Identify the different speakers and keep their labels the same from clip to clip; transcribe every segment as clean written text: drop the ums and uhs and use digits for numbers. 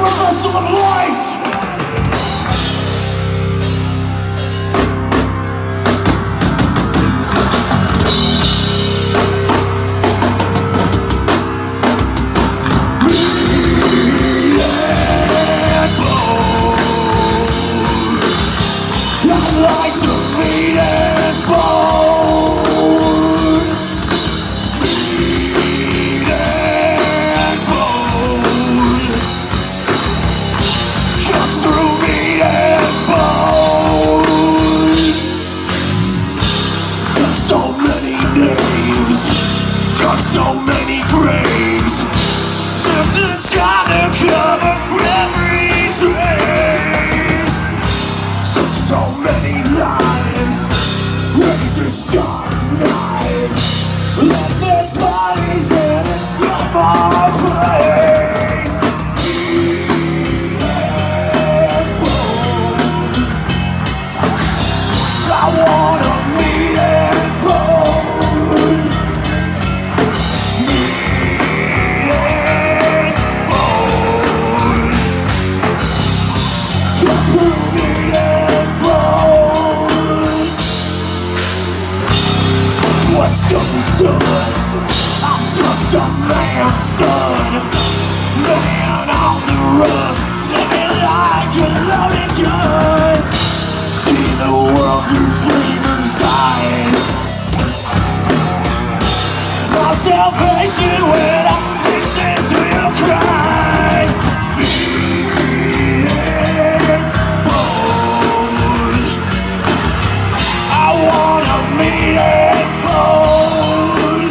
Speaker 1: vessel of light. So many graves, just in time to cover every trace. So many lives, razor sharp knives, left their bodies in grandma's place. I wanna meet and bone. What's the sun? I'm just a man's son, man on the run, living like a loaded gun. See the world through dreamers' eyes. For salvation when I listen to your cries. Meat and bone. I wanna meet and bone.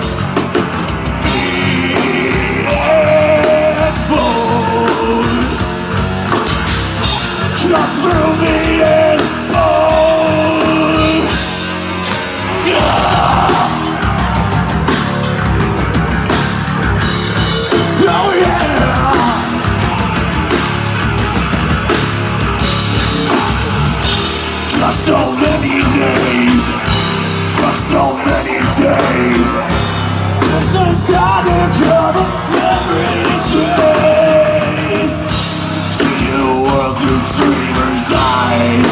Speaker 1: Meat and bone. Cut through me and bone. Yeah. Oh yeah! Just so many days, just so many days. Just in time to cover every trace. See the world through dreamers' eyes.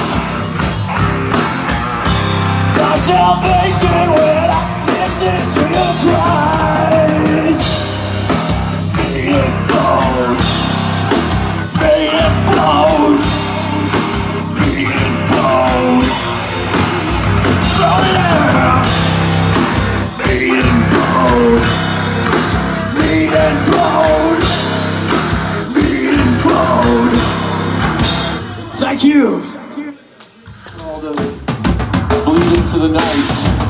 Speaker 1: For salvation when I listen to your cries. Meat and bone, meat and bone, meat and bone. Oh yeah! Meat and bone, meat and bone, meat and bone. Thank you. All the bleed into the night.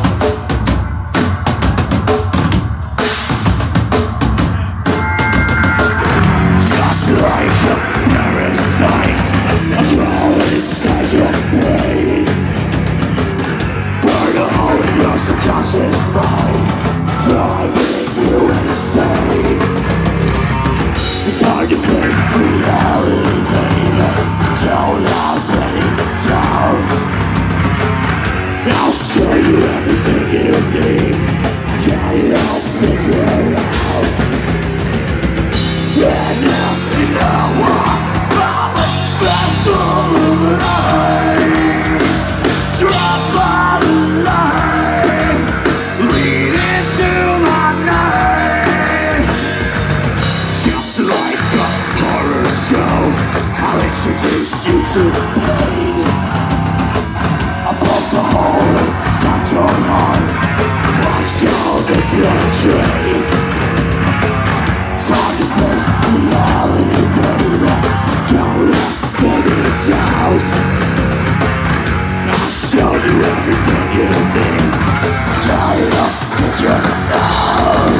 Speaker 1: Like a parasite, I crawl inside your brain. Burn a hole in your subconscious mind, driving you insane. It's hard to face reality, baby. Don't have any doubts. I'll show you everything you need. Get it all figured out. And now you know what? I'm a vessel of life. Drop by the light, lead into my night. Just like a horror show, I'll introduce you to pain. I poke a hole inside your heart, watch all the blood drain. It's hard to face reality, baby. Don't figure it out. I'll show you everything you need. Got it up, figure it out.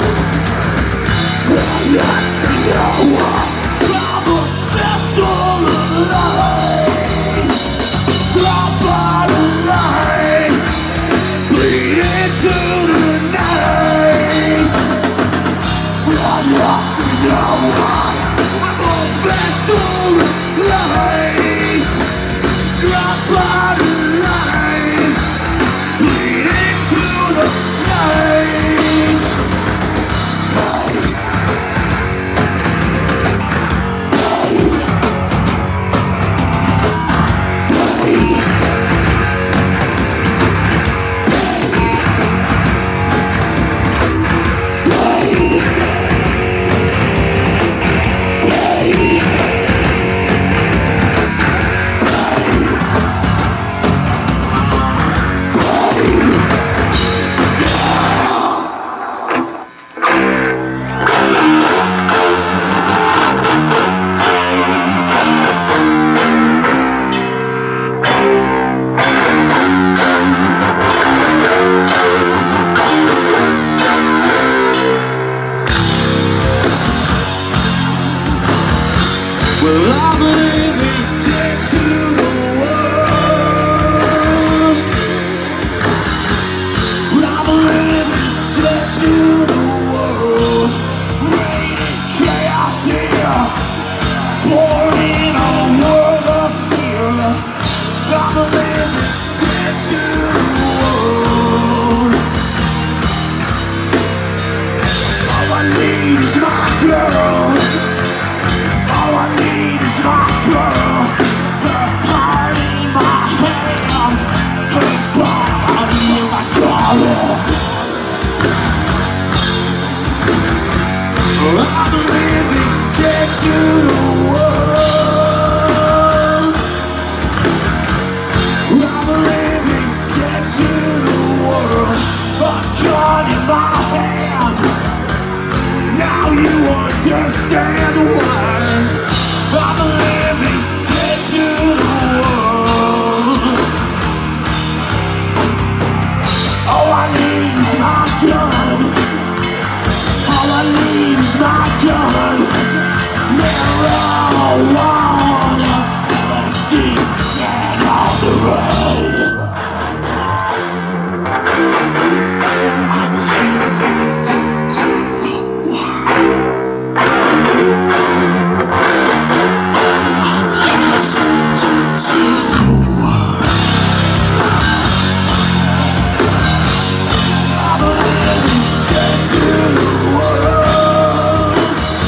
Speaker 1: You know what? I'm a vessel of light. Drop by the light, bleed into the night. you understand why I'm living dead to the world. All I need is my gun. All I need is my gun. Marijuana, LSD, and on the road. I'm living dead to the world. I'm living dead to the world. I'm living dead to the world.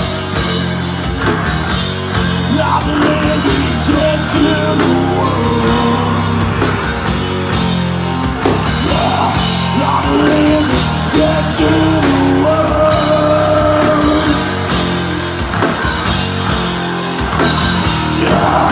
Speaker 1: I'm living dead to the world. I'm living dead to the world. Yeah.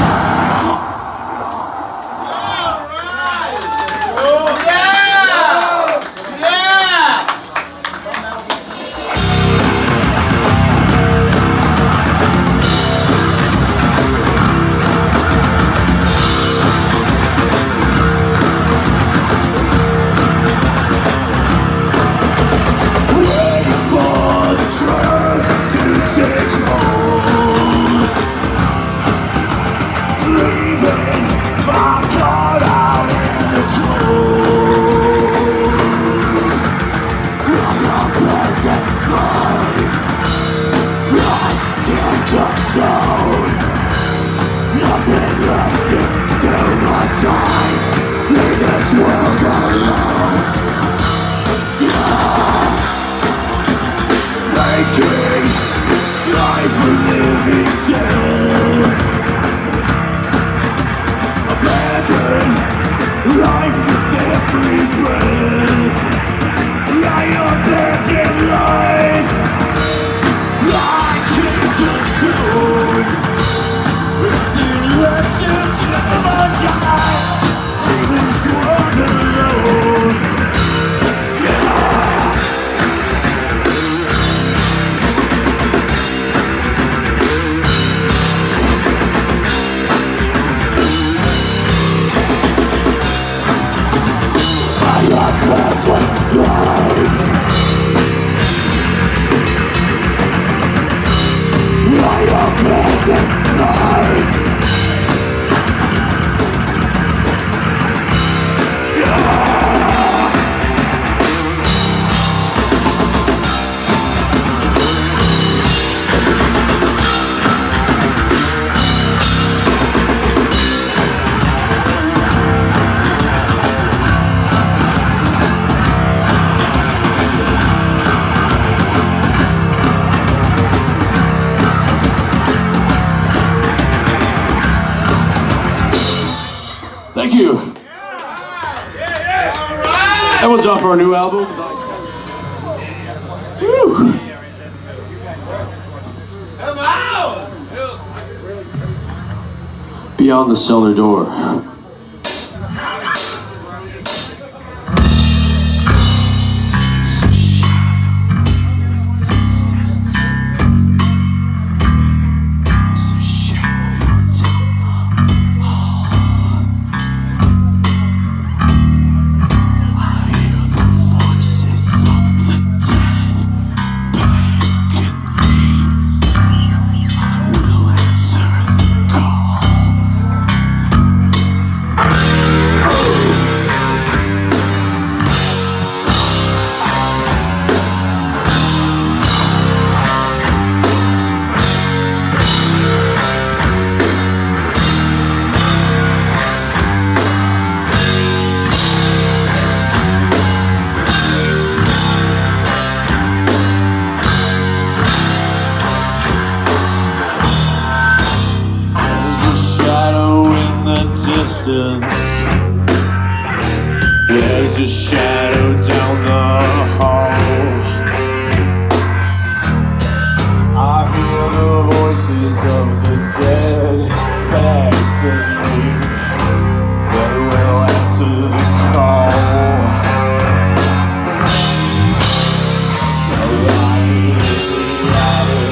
Speaker 1: Nothing left to do but die. Leave this world alone. Yeah. Making life a living death. Abandon life with every breath. I abandon life. I can't atone. Let you never die. Leave this world alone. Yeah. I abandon life. I abandon life. Thank you. That one's off our new album. Woo. Beyond the cellar door. There's a shadow down the hall. I hear the voices of the dead beckoning. They will answer the call. So I in the attic.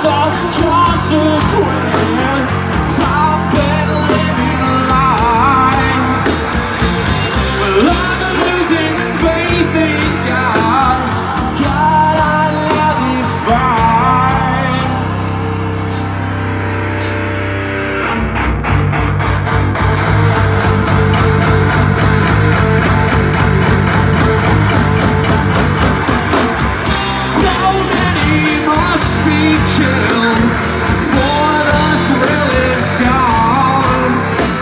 Speaker 1: without consequence. I've been living a lie. Well, I'm losing faith in God. God, I love you fine. How many must be killed before the thrill is gone?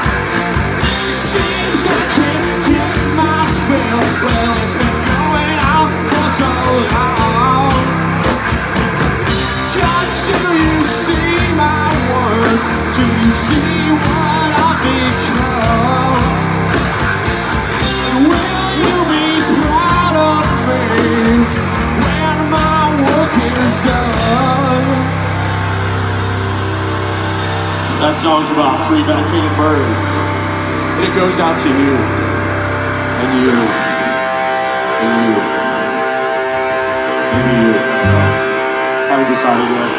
Speaker 1: Seems I can't get my fill. Well, it's been going on for so long. God, do you see my worth? Do you see what I've become? And will you be proud of me when my work is done? That song's about premeditated murder. And it goes out to you, and you, and you, maybe you. Haven't decided yet.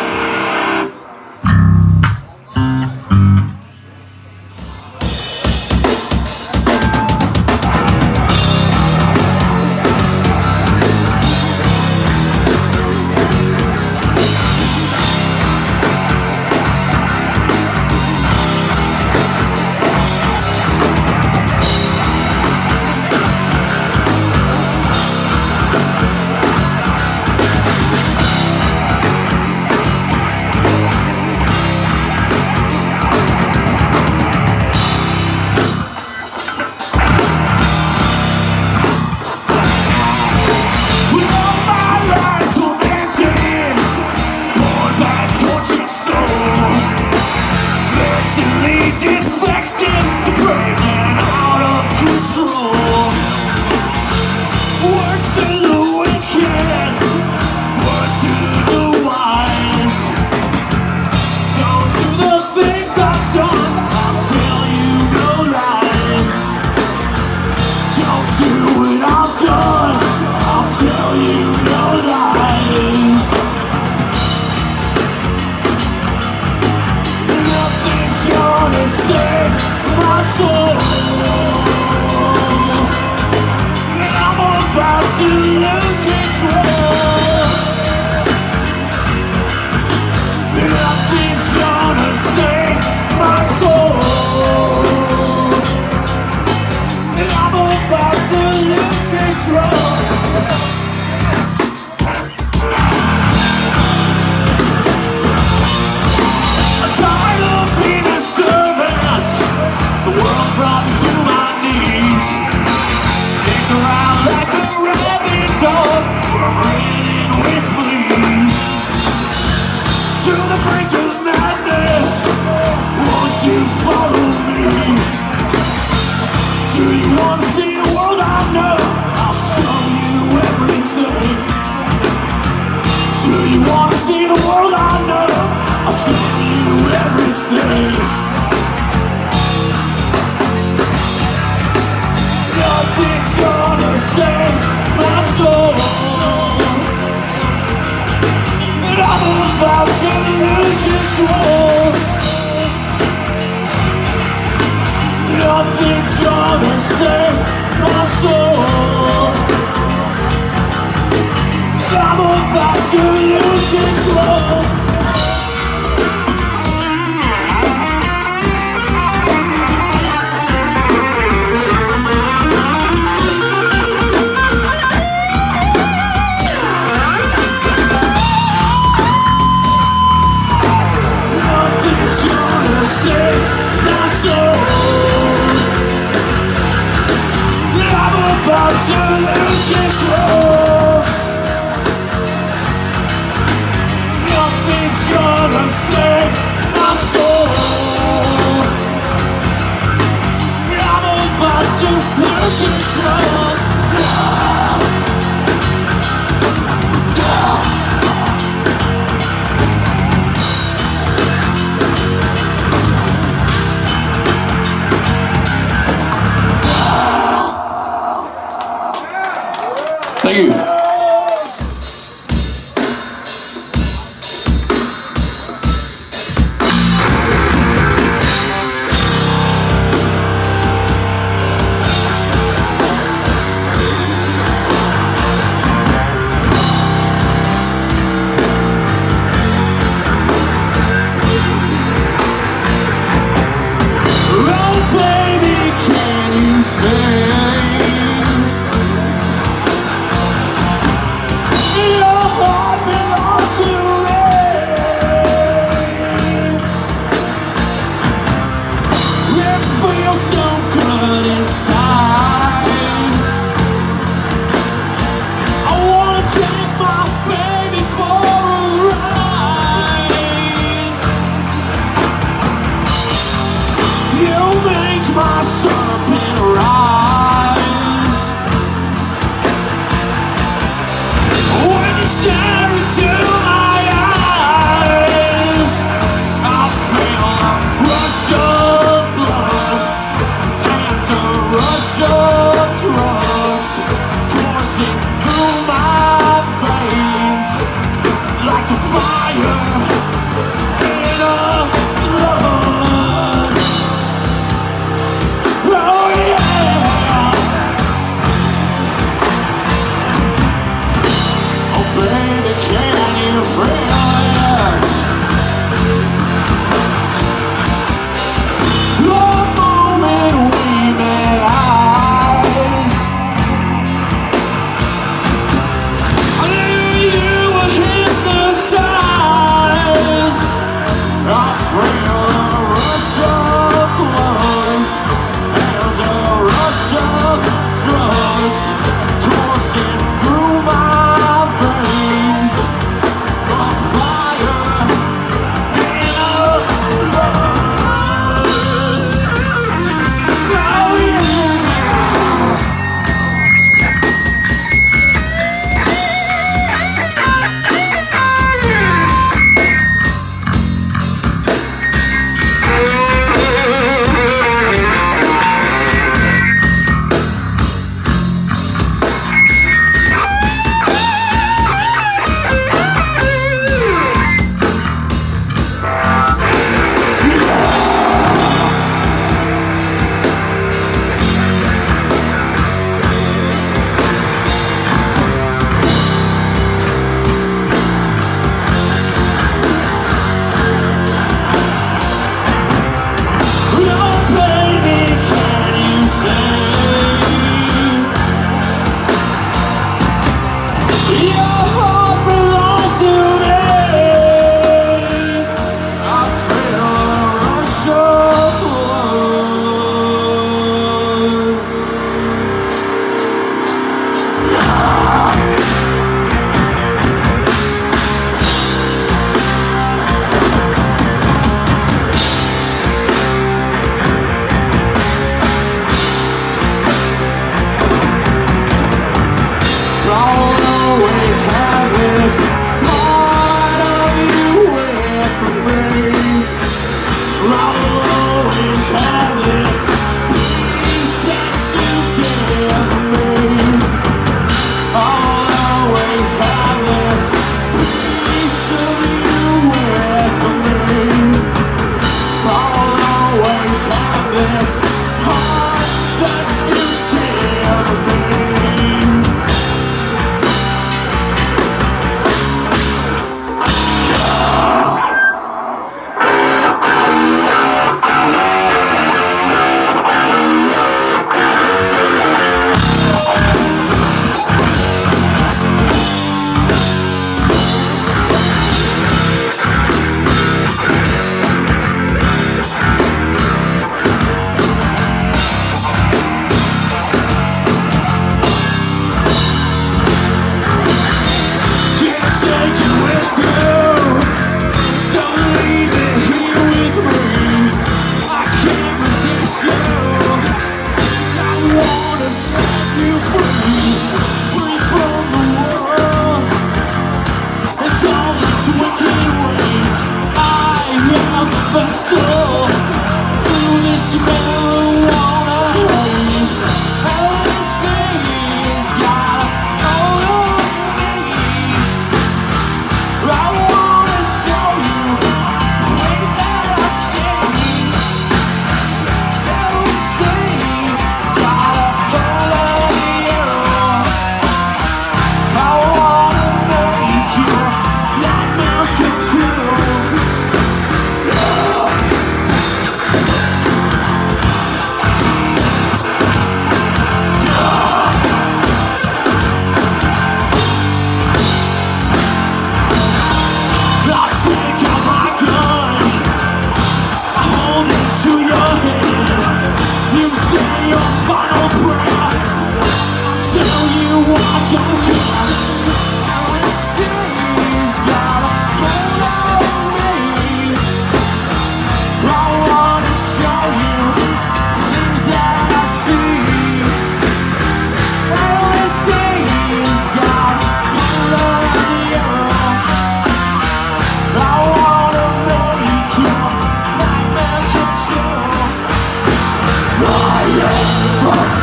Speaker 1: Deflected, breaking out of control. Word to the wicked, word to the wise. Don't do the things I've done, I'll tell you no lies. Don't do what I've done, I'll tell you no lies. Nothing's gonna save my soul. I'm about to lose control. Nothing's gonna save my soul. I'm about to lose control. I'm tired of being a servant. The world brought me to my knees. Danced around like a rabid dog, running with fleas. To the brink of madness, won't you follow me? Do you want to see the world I know? I'll show you everything. Do you want to see the world I know? I'll show you everything. Nothing's gonna save my soul. And I'm about to lose control. Nothing's gonna save my soul. I'm about to lose control. Nothing's gonna save my soul. I'm about to lose control. Nothing's gonna save my soul. I'm about to lose control. Thank you.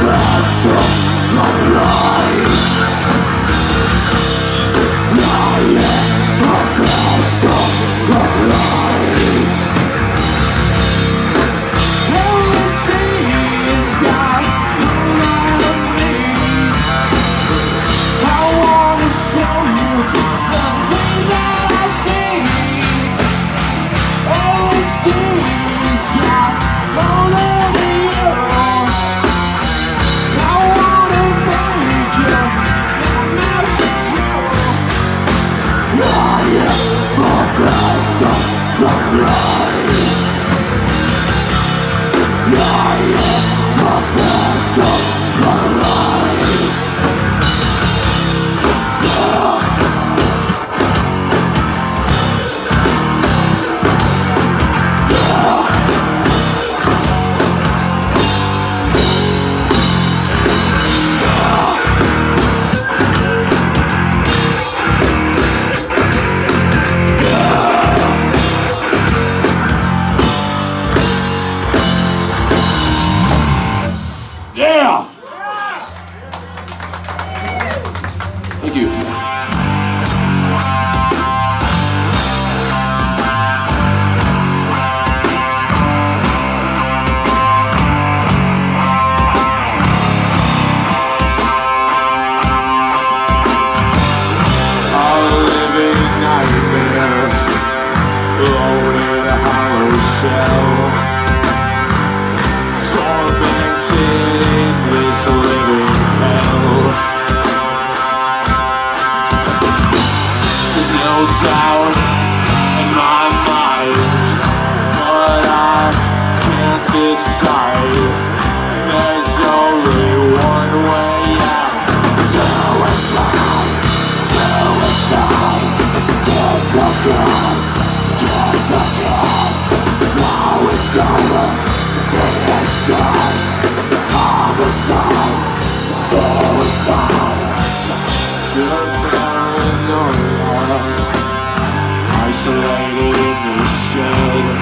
Speaker 1: Isolated in the shade,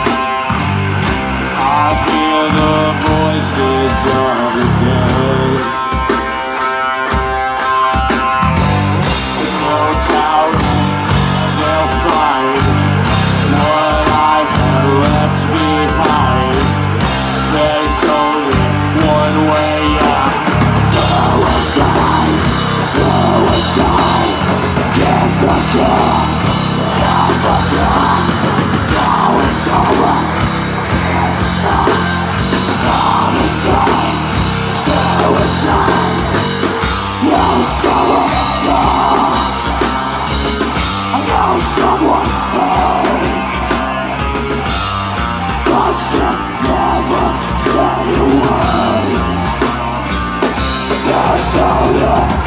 Speaker 1: I hear the voices of the dead. There's no doubt they'll find what I have left behind. There's only one way out. Suicide, suicide, get the cure. Now it's over. It's not homicide, suicide. No suicide. I know someone hurt, but she'll never say a word. There's only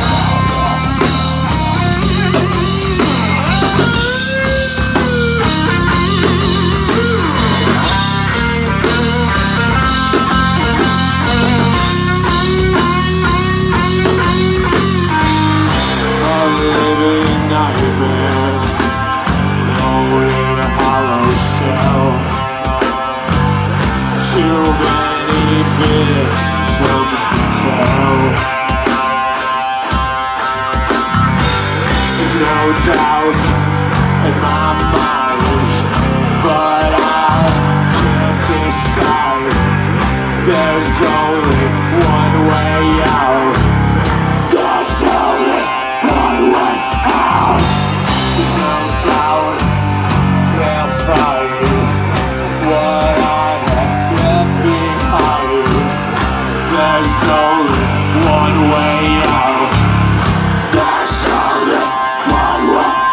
Speaker 1: doubt in my mind, but I can't decide. There's only one way out. There's only one way out. There's no doubt they'll find what I have left behind. There's only one way out. There's only one way out.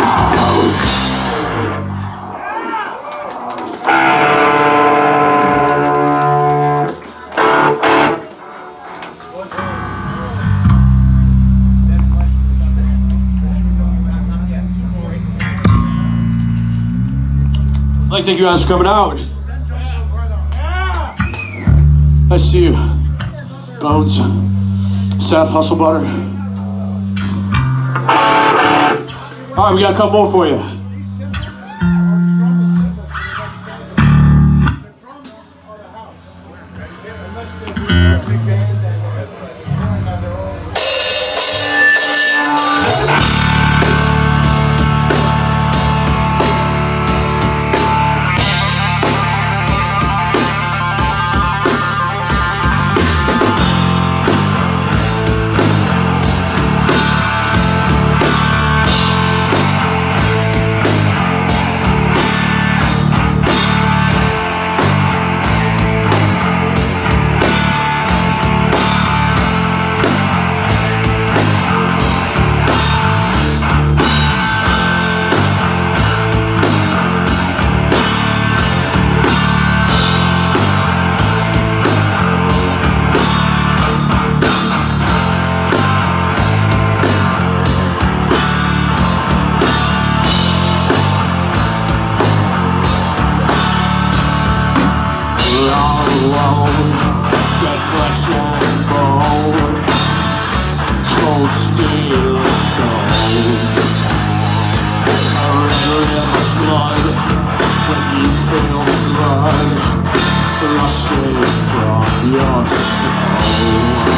Speaker 1: I'd like to thank you guys for coming out. I see you. Bones, Seth, Hustle Butter. All right, we got a couple more for you. alone, dead flesh and bone, cold steel and stone. A river flood when you feel the blood rushing from your skull.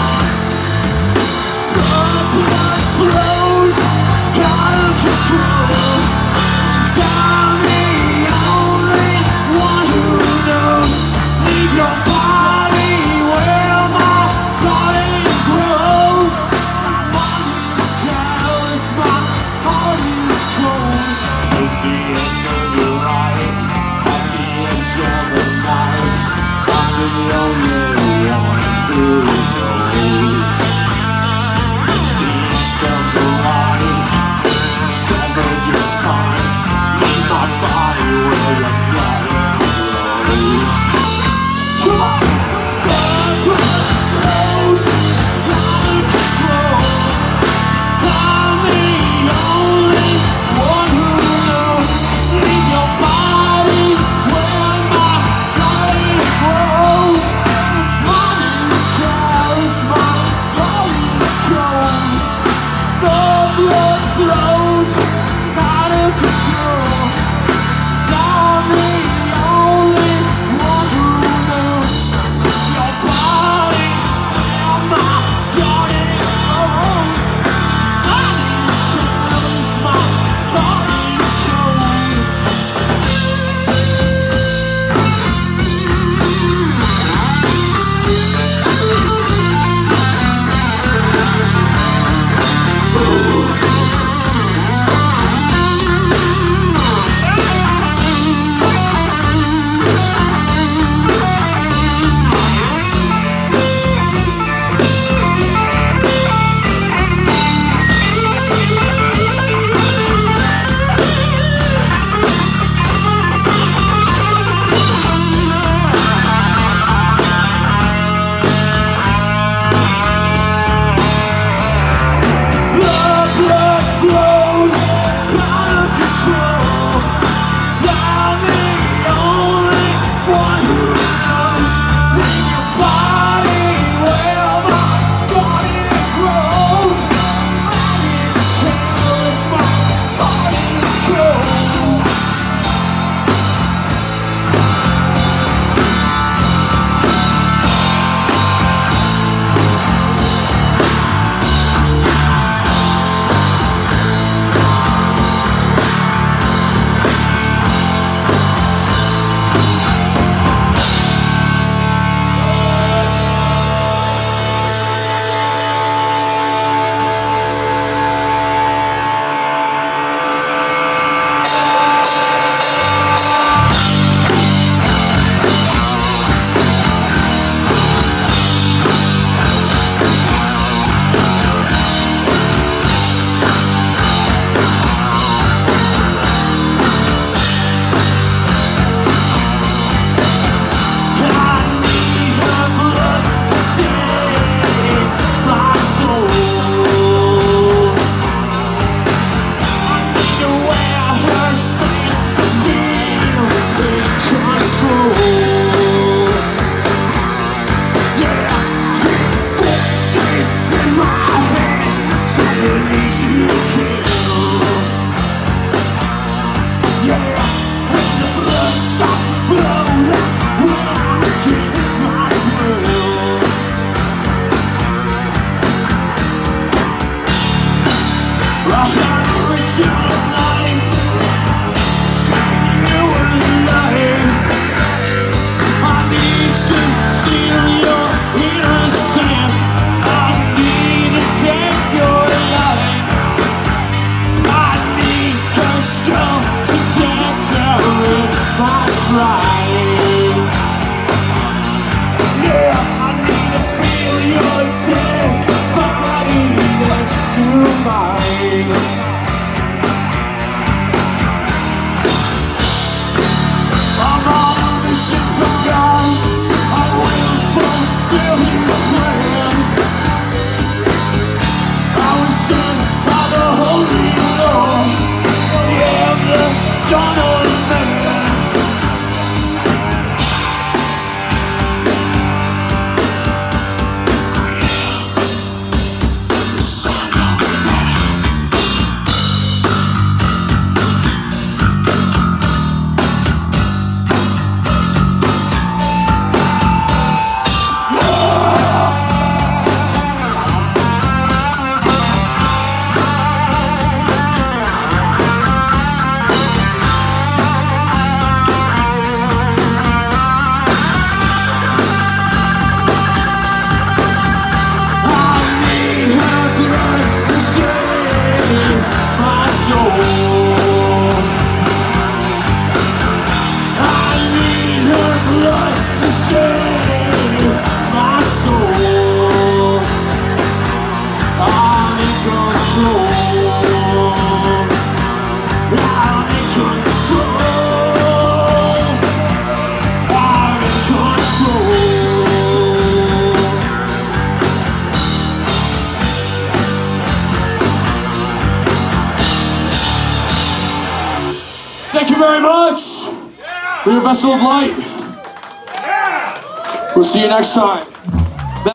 Speaker 1: The blood flows out of control. I'm the only one who knows. Leave your body where my body grows. My mind is callous, my heart is cold. It's the end of your life, at the edge of the knife. I'm the only one who knows. It's the end of the line, sever your spine. Leave my body where your blood flows. Come on! Blood flows out of control. I'm the only one who knows. Leave your body where my body grows. My name is callous, my heart is cold. The blood flows out of control. I'm the only one who knows. Your body and my body alone. My name is callous, my heart is cold. to save my soul. I'm in control. I'm in control. I'm in control. Thank you very much. We're your vessel of light. We'll see you next time.